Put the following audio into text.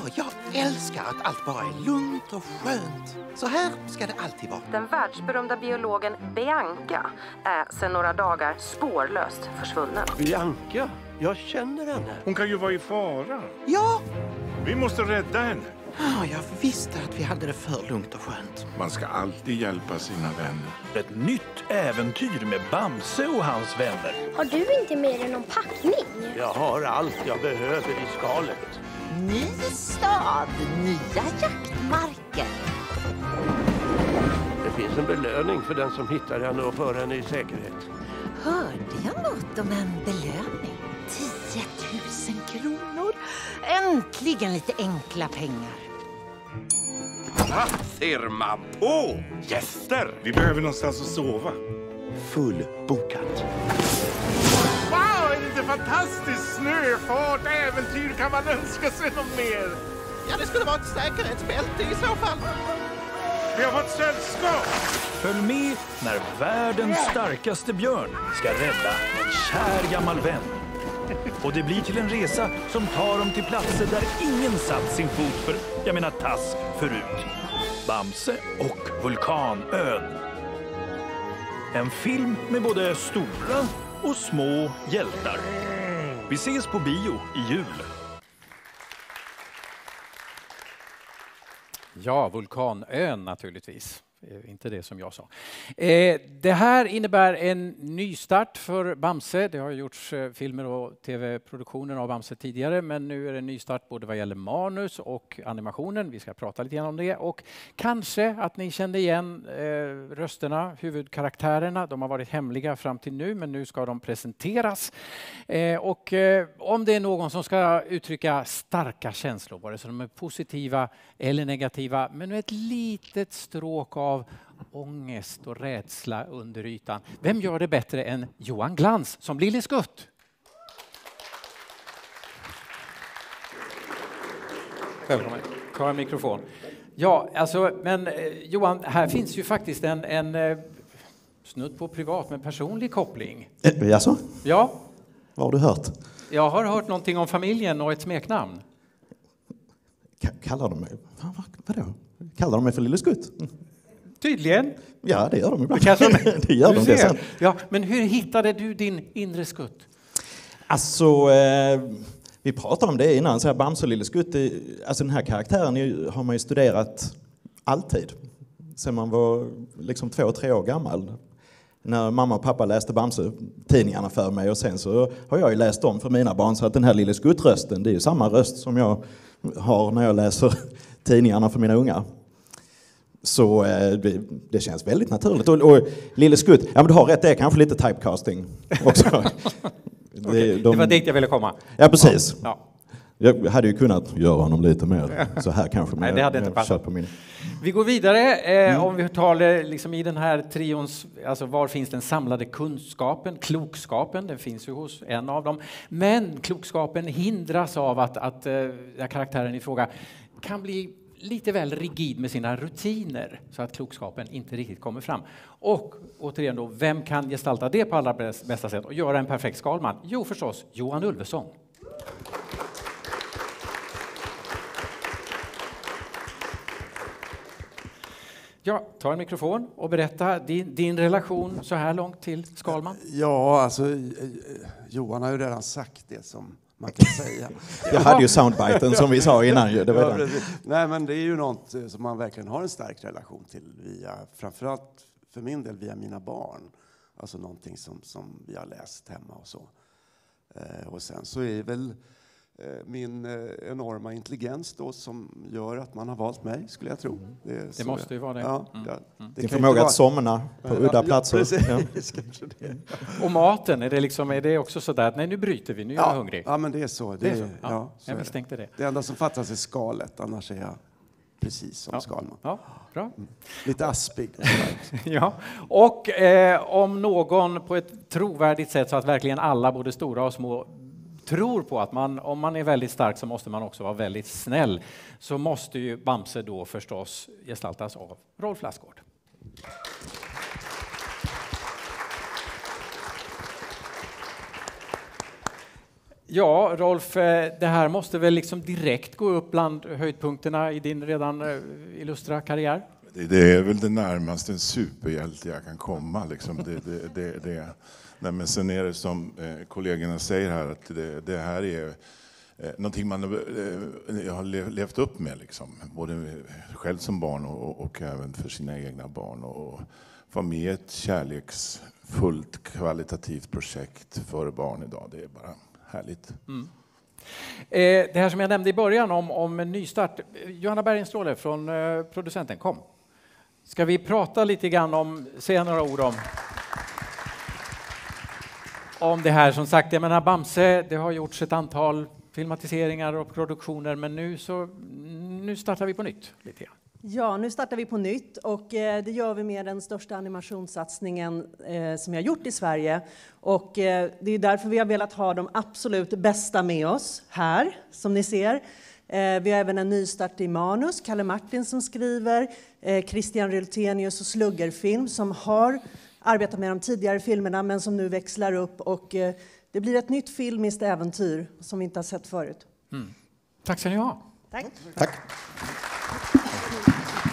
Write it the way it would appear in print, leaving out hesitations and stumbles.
jag älskar att allt bara är lugnt och skönt. Så här ska det alltid vara. Den världsberömda biologen Bianca är sedan några dagar spårlöst försvunnen. Bianca? Jag känner henne. Hon kan ju vara i fara. Ja! Vi måste rädda henne. Jag visste att vi hade det för lugnt och skönt. Man ska alltid hjälpa sina vänner. Ett nytt äventyr med Bamse och hans vänner. Har du inte med dig någon packning? Jag har allt jag behöver i skalet. Ny stad, nya jaktmarker. Det finns en belöning för den som hittar henne och för henne i säkerhet. Hörde jag något om en belöning? 10 000 kronor. Äntligen lite enkla pengar. Vad ser man på? Gäster! Vi behöver någonstans att sova. Fullbokat. Wow, är det inte fantastiskt? Snöfart, äventyr, kan man önska sig något mer? Ja, det skulle vara ett säkerhetsbälte i så fall. Vi har fått sällskap! Följ med när världens starkaste björn ska rädda en kär gammal vän. Och det blir till en resa som tar dem till platser där ingen satt sin fot för, jag menar tass, förut. Bamse och Vulkanön. En film med både stora och små hjältar. Vi ses på bio i jul. Ja, Vulkanön naturligtvis. Inte det som jag sa. Det här innebär en nystart för Bamse. Det har gjorts filmer och tv-produktioner av Bamse tidigare, men nu är det en nystart både vad gäller manus och animationen. Vi ska prata lite grann om det, och kanske att ni kände igen rösterna, huvudkaraktärerna. De har varit hemliga fram till nu, men nu ska de presenteras. Och om det är någon som ska uttrycka starka känslor, vare sig de är positiva eller negativa, men med ett litet stråk av ångest och rädsla under ytan. Vem gör det bättre än Johan Glans som Lille Skutt? Välkommen. Ta en mikrofon. Ja, alltså, men Johan, här finns ju faktiskt en snudd på privat men personlig koppling. Jaså? Ja. Vad har du hört? Jag har hört någonting om familjen och ett smeknamn. Kallar de mig? Vadå? Kallar de mig för Lille Skutt? Tydligen. Ja, det gör de ibland. Det gör de det sen. Ja, men hur hittade du din inre Skutt? Alltså, vi pratade om det innan. Så här, Bamse och Lille Skutt, alltså den här karaktären har man ju studerat alltid. Sen man var liksom 2-3 år gammal. När mamma och pappa läste Bamse-tidningarna för mig. Och sen så har jag ju läst dem för mina barn. Så att den här Lille Skutt-rösten, det är ju samma röst som jag har när jag läser tidningarna för mina unga. Så det känns väldigt naturligt. Och Lille Skutt, ja men du har rätt, det är kanske lite typecasting också. Det var dit jag ville komma. Ja, precis. Ja. Jag hade ju kunnat göra honom lite mer så här kanske. Nej, det hade inte passat. På min. Vi går vidare. Om vi talar liksom i den här trions, alltså var finns den samlade kunskapen, klokskapen, den finns ju hos en av dem. Men klokskapen hindras av att karaktären i fråga kan bli lite väl rigid med sina rutiner så att klokskapen inte riktigt kommer fram. Och återigen då, vem kan gestalta det på allra bästa sätt och göra en perfekt Skalman? Jo, förstås, Johan Ulveson. Ja, ta en mikrofon och berätta din relation så här långt till Skalman. Ja, alltså Johan har ju redan sagt det som man kan säga. Jag hade ju soundbiten som vi sa innan. Det var ja, nej, men det är ju något som man verkligen har en stark relation till via, framförallt för min del via mina barn. Alltså någonting som vi har läst hemma och så. Och sen så är väl min enorma intelligens då som gör att man har valt mig, skulle jag tro. Det måste ju vara det. Ja, det förmåga att somna på udda platser. Ja. Och maten, är det också så där att nej, nu bryter vi, nu är jag hungrig? Ja, men det är så. Det är så. Ja, så jag misstänkte det. Det enda som fattas är skalet, annars är jag precis som Skalman. Ja, bra. Lite aspig. Ja, och om någon på ett trovärdigt sätt så att verkligen alla, både stora och små, tror på att om man är väldigt stark så måste man också vara väldigt snäll, så måste ju Bamse då förstås gestaltas av Rolf Lassgård. Ja, Rolf, det här måste väl liksom direkt gå upp bland höjdpunkterna i din redan illustra karriär? Det är väl det närmaste en superhjälte jag kan komma. Liksom. Nej, men sen är det som kollegorna säger här, att det här är någonting jag har levt upp med. Liksom. Både själv som barn och även för sina egna barn. Och vara med i ett kärleksfullt, kvalitativt projekt för barn idag, det är bara härligt. Mm. Det här som jag nämnde i början om en nystart. Johanna Bergenstråle från producenten, kom. Ska vi prata lite grann säga några ord om det här. Som sagt, jag menar Bamse, det har gjorts ett antal filmatiseringar och produktioner, men nu startar vi på nytt lite grann. Ja, nu startar vi på nytt och det gör vi med den största animationssatsningen som vi har gjort i Sverige. Och det är därför vi har velat ha de absolut bästa med oss här, som ni ser. Vi har även en nystart i manus, Kalle Martin som skriver, Christian Ryltenius och Sluggerfilm som har arbetat med de tidigare filmerna men som nu växlar upp. Och det blir ett nytt filmiskt äventyr som vi inte har sett förut. Mm. Tack ska ni ha. Tack. Tack.